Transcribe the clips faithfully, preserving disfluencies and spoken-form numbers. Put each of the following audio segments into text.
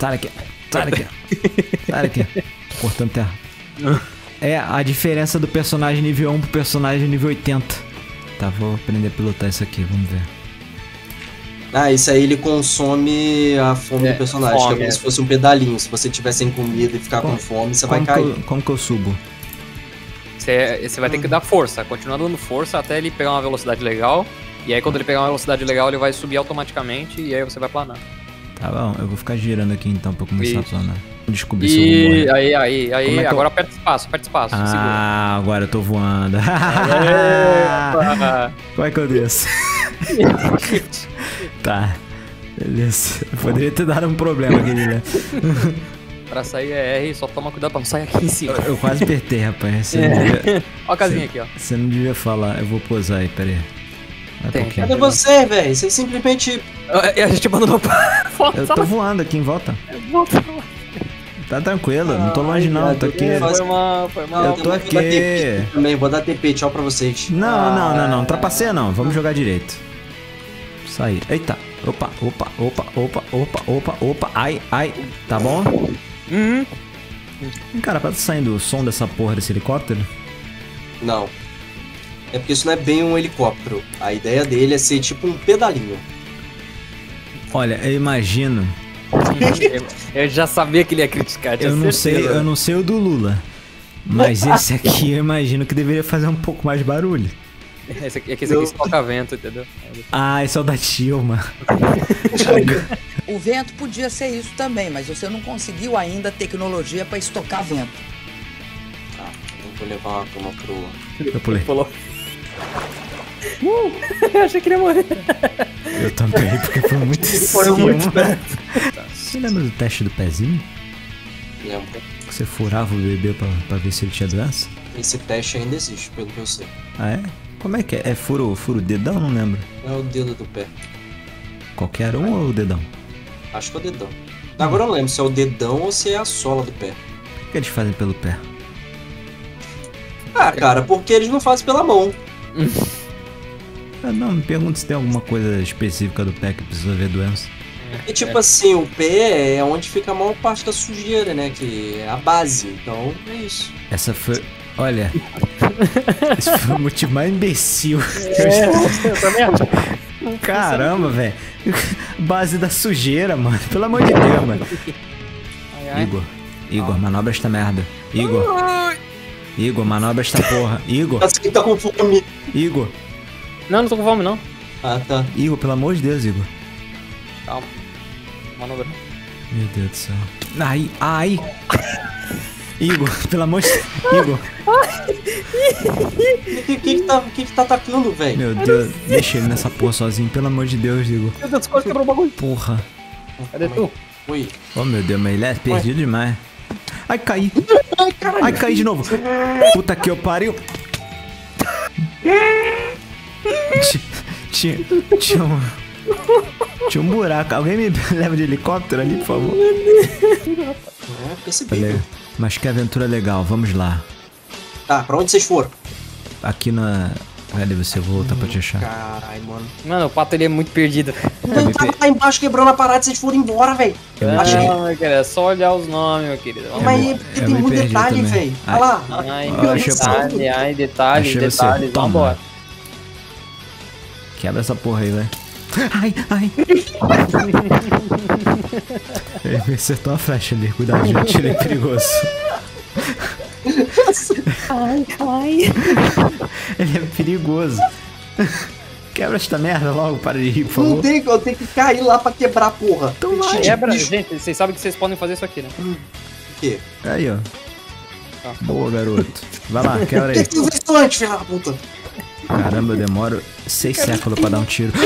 Sai daqui. Sai daqui. Sai daqui. Cortando terra. É a diferença do personagem nível um pro personagem nível oitenta. Tá, vou aprender a pilotar isso aqui, vamos ver. Ah, isso aí ele consome a fome É, do personagem, fome, que é como é. se fosse um pedalinho. Se você tiver sem comida e ficar Como- com fome, você Como vai que, cair. eu, como que eu subo? Você, você vai ter que dar força, continuar dando força até ele pegar uma velocidade legal. E aí quando ele pegar uma velocidade legal, ele vai subir automaticamente e aí você vai planar. Tá bom, eu vou ficar girando aqui então pra começar Isso. a planar. Descobrir se eu vou E morrer. aí, aí, aí, Como é que eu- agora aperta espaço, aperta espaço, segura. Ah, agora eu tô voando. Epa! Como é que eu desço? Tá, beleza. Eu poderia ter dado um problema aqui, né? Pra sair é R, só toma cuidado pra não sair aqui em cima. Eu quase apertei, rapaz. Você, não devia, Ó a casinha aqui, ó. você não devia falar. Eu vou posar aí, peraí. Vai um Tem, pouquinho. Cadê você, velho? Você simplesmente... E a gente abandonou pra Eu tô voando aqui em volta. volta. Tá tranquilo, não tô longe não, eu tô aqui. Faz- Foi mal, foi mal. Eu tô vou aqui. dar T P também, vou dar T P, tchau pra vocês. Não, não, não, não, trapaceia não, vamos jogar direito. Sair. Eita. Opa, opa, opa, opa, opa, opa, opa. Ai, ai. Tá bom? Uhum. Cara, tá saindo o som dessa porra desse helicóptero? Não. É porque isso não é bem um helicóptero. A ideia dele é ser tipo um pedalinho. Olha, eu imagino. Eu já sabia que ele ia criticar, tinha Eu não sei, certeza. eu não sei o do Lula. Mas esse aqui eu imagino que deveria fazer um pouco mais de barulho. Esse aqui, é que esse aqui estoca vento, entendeu? Ah, esse é o da Tilma. O vento podia ser isso também, mas você não conseguiu ainda tecnologia para estocar vento. Tá, eu vou levar uma toma pro... Eu pulei. Falou. Uh, achei que ele ia morrer. Eu também, porque foi muito Foi muito cima. Você lembra do teste do pezinho? Lembro. Que você furava o bebê pra, pra ver se ele tinha doença? Esse teste ainda existe, pelo que eu sei. Ah, é? Como é que é? É furo, furo o dedão? Não lembro. É o dedo do pé. Qualquer um ou o dedão? Acho que é o dedão. Agora eu não lembro se é o dedão ou se é a sola do pé. O que eles fazem pelo pé? Ah, cara, porque eles não fazem pela mão. Ah, não, me pergunta se tem alguma coisa específica do pé que precisa ver doença. E tipo assim, o pé é onde fica a maior parte da sujeira, né? Que é a base. Então, é isso. Essa foi... Olha... Esse foi o motivo mais imbecil. É, eu também acho. Caramba, velho. Base da sujeira, mano. Pelo amor de Deus, mano. Ai, ai. Igor. Igor, manobra esta merda. Igor. Igor, manobra esta porra. Igor. Assim tá com fome. Igor. Não, não tô com fome, não. Ah, tá. Igor, pelo amor de Deus, Igor. Calma. Manobra. Meu Deus do céu. Ai, ai. Igor, pelo amor de Deus. Igor. O que, que, que, tá, que que tá atacando, velho? Meu Deus. Deixa ele nessa porra sozinho. Pelo amor de Deus, Igor. Meu Deus, quase quebrou o bagulho. Porra. Cadê tu? Ui. Oh, meu Deus, mas ele é perdido demais. Ai, caí. Ai, caralho. Ai, caí de novo. Puta que eu pariu. Tinha, tinha, tinha um... Tinha um buraco. Alguém me leva de helicóptero ali, por favor? É, percebi. Falei, mas que aventura legal, vamos lá. Tá, pra onde vocês foram? Aqui na... Cadê você? Vou voltar pra te achar. Caralho, mano. Mano, o pato ele é muito perdido. Eu me Tava per- lá embaixo quebrando a parada e vocês foram embora, velho. Eu me Achei- perdi. Não, meu querido, é só olhar os nomes, meu querido. Eu Mas me- é porque eu tem me muito perdi detalhe, também. velho. Ai. Olha lá. Ai, Ah, achei o detalhe, ai, detalhes, Achei você. detalhes, Toma. vambora. Quebra essa porra aí, velho. Ai, ai. Ele me acertou uma flecha ali. Cuidado, gente. Ele é perigoso. Ai, ai. Ele é perigoso. Quebra esta merda logo, para de rir, por Não favor. tem, eu tenho que cair lá pra quebrar a porra. Então vai. Cheio de Quebra, bicho. gente, vocês sabem que vocês podem fazer isso aqui, né? O quê? Aí, ó. Tá. Boa, garoto. Vai lá, quebra Por aí. que tu fez isso antes, filha da puta? Caramba, eu demoro seis séculos pra dar um tiro.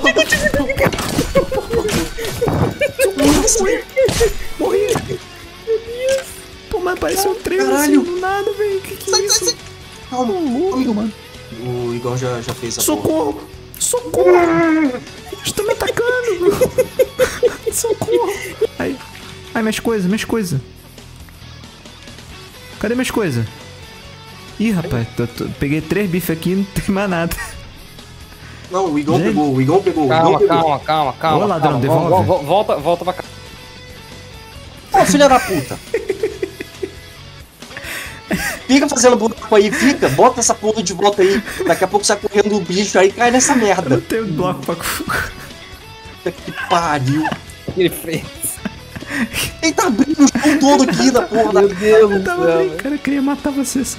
Morri. Pô, mas apareceu um trem Caralho. assim do nada, velho. Que que é Sai, sai, isso? sai. Calma, Louco, mano. O Igor já, já fez a porra. Socorro! Socorro! Estão me atacando! Socorro! Ai, ai, minhas coisas, minhas coisas. Cadê minhas coisas? Ih, rapaz, tô- tô- peguei três bifes aqui e não tem mais nada. Não, o Igor Gente. pegou, o Igor pegou, o Calma, Igor pegou. calma, calma, calma. Ô, ladrão, calma. devolve. Vol- vol- Volta, volta pra cá. filha da puta. Fica fazendo buraco aí, fica. Bota essa porra de volta aí. Daqui a pouco sai correndo o bicho aí e cai nessa merda. Eu tenho bloco pra... Puta que pariu. Ele fez. Ele tá abrindo o chão todo aqui da porra da... Meu Deus Eu do tava céu. brincando, eu queria matar você só.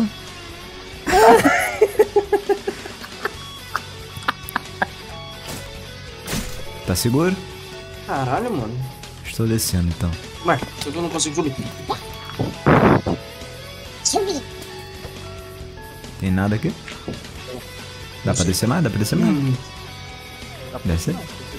Tá seguro? Caralho, mano. Estou descendo então. Mas, eu não consigo subir. Subir. Tem nada aqui? Dá pra descer mais? Dá pra descer mais? Hum. Desce?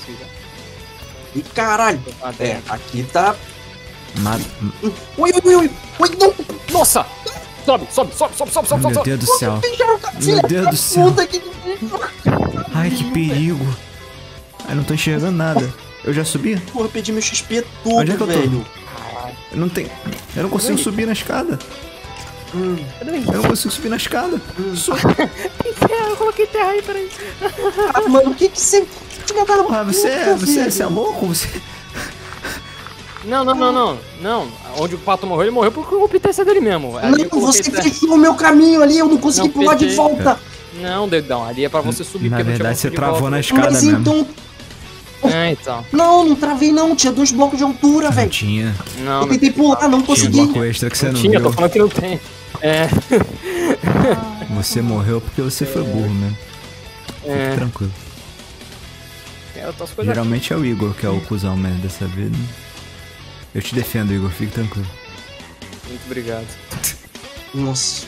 E caralho. É, aqui tá... Mata. Ui, ui, ui, ui. Ui, não. Nossa! Sobe, sobe, sobe, sobe, sobe, sobe, Meu sobe. Deus do céu. Meu Filha Deus da do céu. puta que- Ai, que perigo. Ai, não tô enxergando nada. Eu já subi? Porra, eu perdi meu X P todo, Onde é que eu tô? velho. Eu não tenho. Eu não consigo subir na escada. Hum. Eu não consigo subir na escada. Sou... Eu coloquei terra aí, peraí. Ah, mano, o que que você... Filha da Ah, você, puta, você, velho. você é louco? Você. Não, não, não, não. Não. Onde o pato morreu, ele morreu porque o pitessa dele mesmo. Ali eu Não, coloquei você terra. fechou o meu caminho ali, eu não consegui Não, pular de fechei. volta. Não, dedão. Ali é pra você subir, Na porque não tinha verdade, como você subir de travou volta. na escada Mas mesmo. então... É, então. Não, não travei não, tinha dois blocos de altura, Não velho. tinha. Não, Eu tentei pular, não Tinha um consegui. bloco extra que você não não tinha, tô viu. falando que não tem. É, Você morreu porque você foi burro mesmo. é. Tranquilo. Tem outras coisas aqui. Geralmente é o Igor que é o cuzão mesmo dessa vez. Eu te defendo, Igor, fique tranquilo. Muito obrigado. Nossa.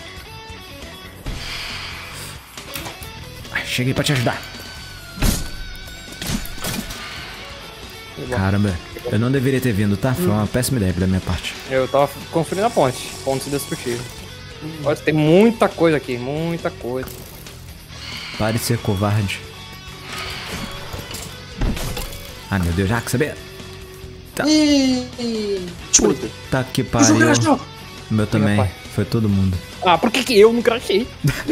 Ai, cheguei pra te ajudar. Que bom. Caramba, eu não deveria ter vindo, tá? Foi uma péssima ideia da minha parte. Eu tava conferindo a ponte. Ponte indestrutível. Olha, tem muita coisa aqui, muita coisa. Pare de ser covarde. Ai meu Deus, já que saber. Tá. Ih, Chuta. Tá que O jogo pariu. crashou. O meu também. rapaz. Foi todo mundo. Ah, por que que eu não crachei?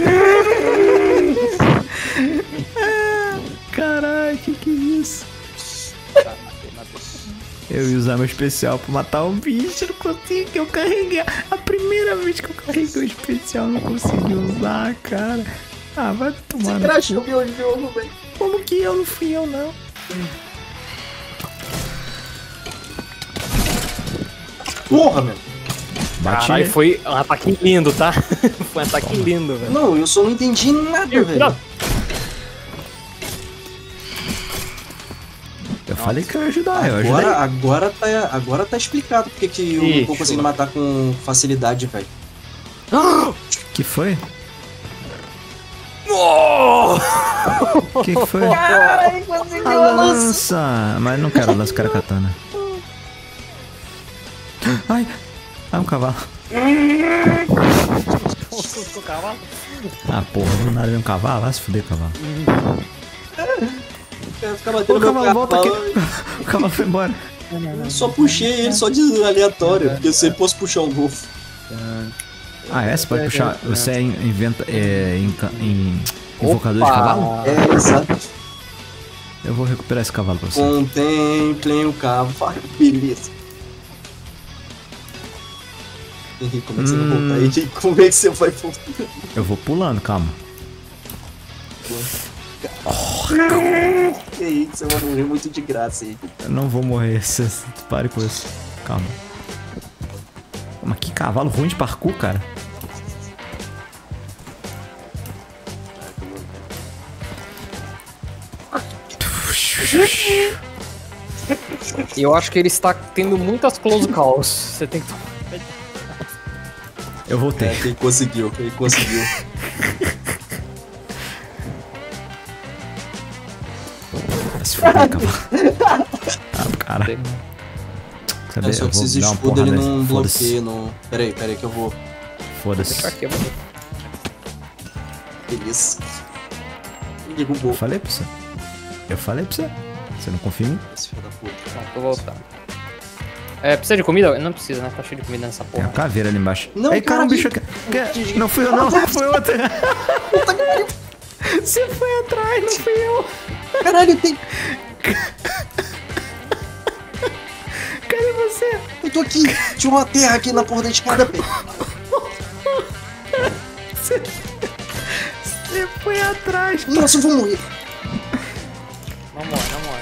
Caralho, que que é isso? Tá, matei, matei. Eu ia usar meu especial pra matar um bicho, eu não consegui, eu carreguei. A primeira vez que eu carreguei o especial, eu não consegui usar, cara. Ah, vai tomar no cu. Crashou meu jogo, velho. Como que eu não fui eu, não? Porra, meu. Bati. Caralho, foi um ataque lindo, tá? Foi um ataque lindo, velho. Não, eu só não entendi nada, Ih, velho. cuidado. Eu falei que eu ia ajudar, eu ajudei. Agora, agora, tá, agora tá explicado porque que eu não tô Ixi, conseguindo mano. matar com facilidade, velho. Que foi? Oh! Que que foi? Caralho, conseguiu A lança! Mas não quero a lança, quero a katana. Ai! Ai, um cavalo. Ah, porra, do nada vem um cavalo? Vai se fuder, cavalo. Eu ficar Ô, batendo meu cavalo, volta aqui. cavalo. O cavalo foi embora. Eu só puxei ele só de aleatório, porque se eu posso puxar um golfo. Ah, é? Você pode puxar. Você é inventa. É. Inca, in, invocador de Opa! cavalo? É, exato. Eu vou recuperar esse cavalo pra você. Contemplem o cavalo. Beleza. Henrique, como é que você vai Hum. voltar? Henrique, como é que você vai voltar? Eu vou pulando, calma. Henrique, você vai morrer muito de graça, Henrique. Eu não vou morrer, você pare com isso. Calma. Mas que cavalo ruim de parkour, cara. E eu acho que ele está tendo muitas close calls. Você tem que. Eu voltei. É, ele conseguiu, ele conseguiu. Vai se fuder, cavalo. Ah, cara. Sabe, É só eu que vou esses dar uma escudos ele porrada. não Foda-se. bloqueia, não. Pera aí, pera aí que eu vou. Foda-se. Aqui, eu vou. Beleza. Derrubou. Eu falei pra você. Eu falei pra você. Você não confia em mim? Esse filho da puta. Não, tô voltando. É, precisa de comida? Não precisa, né? Tá cheio de comida nessa Tem uma porra. caveira ali embaixo. Não, Ei, cara, um cara, bicho aqui. Que- Não fui eu, não. Foi outro. Você foi atrás, não fui eu. Caralho, tem. Cadê você? Eu tô aqui. Tinha uma terra aqui na porra da escada, velho. Você foi atrás. Nossa, eu vou morrer. Não morre, não morre.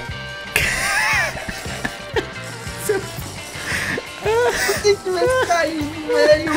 Eu tenho que vai cair, velho.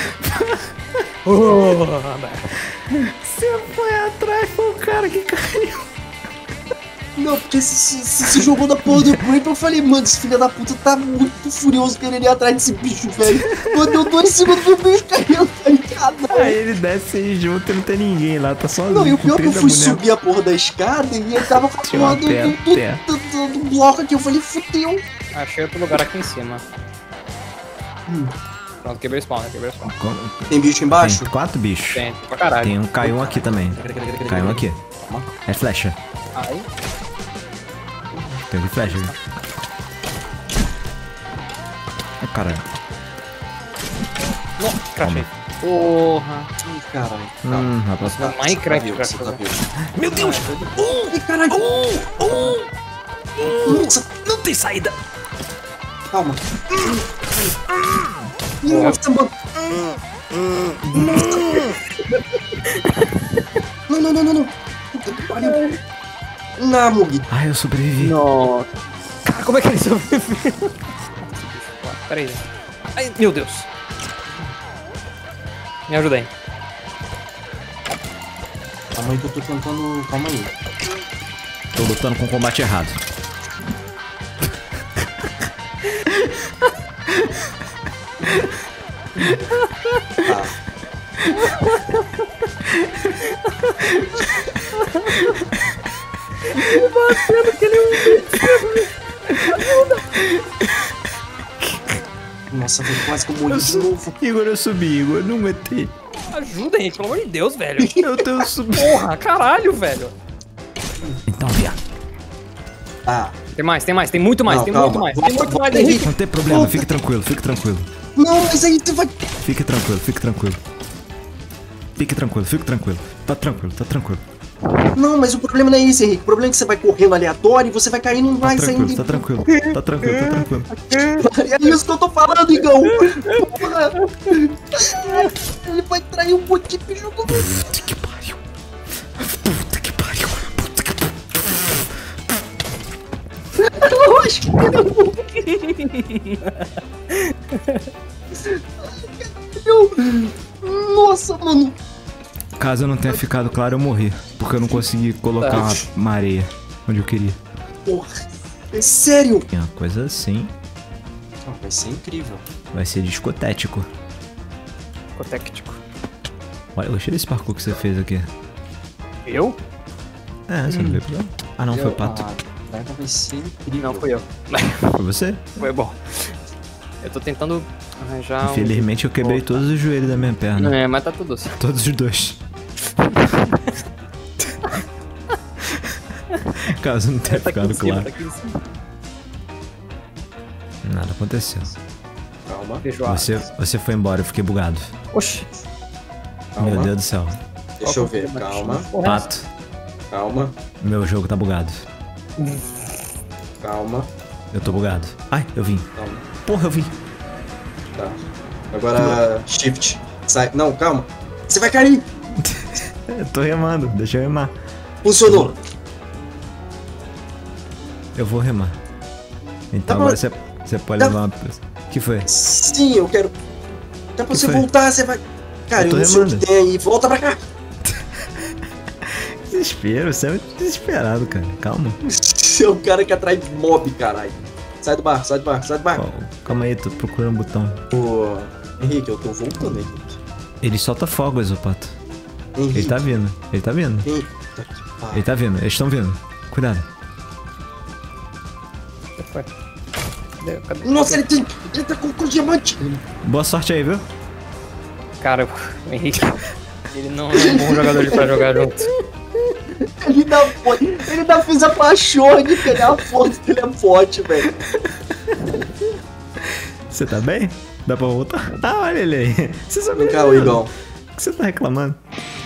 Você foi atrás, foi o cara que caiu. Não, porque se, se, se, se jogou na porra do Creep, eu falei, mano, esse filho da puta tá muito furioso querendo ir atrás desse bicho, velho. Quando eu dois segundos o bicho caiu, tá ligado? Aí ele desce junto e não tem ninguém lá, tá sozinho. Não, e o com pior é que eu trinta fui bonecos. subir a porra da escada e ele tava com a Tinha uma porra do, terra, do, terra. do, do, do bloco aqui. Eu falei, fudeu. Achei outro lugar aqui em cima. Hum. Pronto, quebrei o spawn, quebrei o spawn. Como- Tem bicho embaixo? Tem quatro bichos. Tem, pra caralho. Tem um caiu aqui também. Caiu aqui. É flecha. Aí, Pegou flecha. Ai, caralho. não, crachei. Porra. Ih, caralho. Hum, a próxima. Minecraft, Você tá cara. vivo. Meu Deus! Ih, caralho. Nossa, Não tem saída! calma. Nossa, mano. Não, não, não, não, não. Puta que pariu. Não, Mugi. Ai, eu sobrevivi. Nossa. Cara, como é que ele sobreviveu? Pera aí. Ai, meu Deus. Me ajuda aí. Calma aí que eu tô tentando... Calma aí. Tô lutando com o combate errado. Tá. Nossa, velho, quase que eu morri de novo. Igor, eu subi, Igor, não aguentei. Ajuda, Henrique, pelo amor de Deus, velho. Eu tô subindo. Porra, caralho, velho. Então, viado. Ah, Tem mais, tem mais, tem muito mais, Não, tem calma. muito mais. Volta, Tem muito mais, volta, Henrique. Não tem problema, fique tranquilo, fique tranquilo. não, mas aí você vai... Fique tranquilo, fique tranquilo. Fique tranquilo, fique tranquilo. Tá tranquilo, tá tranquilo. Não, mas o problema não é esse, Henrique. O problema é que você vai correndo aleatório e você vai cair num Tá mais tranquilo, ainda. tá tranquilo. Tá tranquilo, tá tranquilo. É isso que eu tô falando, Igão. Porra. Ele vai trair um monte de bicho. Puta que pariu. Puta que pariu. Puta que pariu. Eu acho que ele... Nossa, mano. Caso eu não tenha ficado claro, eu morri. Porque eu não consegui colocar uma, uma areia onde eu queria. Porra. É sério. Uma coisa assim Não, vai ser incrível. vai ser discotético. Ficou Olha, eu gostei desse parkour que você fez aqui. Eu? É, você não veio pra lá? Ah, não, foi o Pato. Ah, vai ser incrível. Não, fui eu. Foi você? Foi bom. Eu tô tentando arranjar um... Infelizmente eu quebrei todos os joelhos da minha perna. É, mas tá tudo certo. Todos os dois. Caso não tenha Tá aqui em ficado cima, claro. tá aqui em cima. Nada aconteceu. Calma. Feijoada. Você, você foi embora, eu fiquei bugado. Oxi. Calma. Meu Deus do céu. Deixa eu ver. Calma. Porra, Pato, Calma. meu jogo tá bugado. Calma. Eu tô bugado. Ai, eu vim. Calma. Porra, eu vim. Tá. Agora, shift. Sai. Não, calma. Você vai cair. Eu tô remando, deixa eu remar. Funcionou. Eu vou remar. Então Tá bom. agora você, você pode Tá. levar uma pessoa. O que foi? Sim, eu quero. Até pra Que você foi? voltar, você vai. Cara, Eu eu, tô não sei o que remando. tem aí. Volta pra cá. Desespero, você é muito desesperado, cara. Calma. Você é o cara que atrai mob, caralho. Sai do barco, sai do barco, sai do barco. Ó, calma aí, tô procurando um botão. Ô, Henrique, eu tô voltando, Henrique. Ele solta fogos, o Pato. Henrique. Ele tá vindo, ele tá vindo. Henrique. Tá aqui, pá. Ele tá vindo, eles estão vindo. Cuidado. foi. Cadê? Cadê? Nossa, ele, tem, ele tá com, com diamante. Boa sorte aí, viu? Cara, o Henrique, ele não é um bom jogador de pra jogar junto. Ele dá forte. Ele dá fez a pachorne, que ele é a força, ele é forte, velho. Você tá bem? Dá pra voltar? Ah, olha ele aí. Você Vem cá, o Igão. O que você tá reclamando?